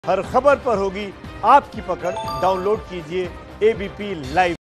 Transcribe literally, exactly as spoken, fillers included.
हर खबर पर होगी आपकी पकड़। डाउनलोड कीजिए एबीपी लाइव।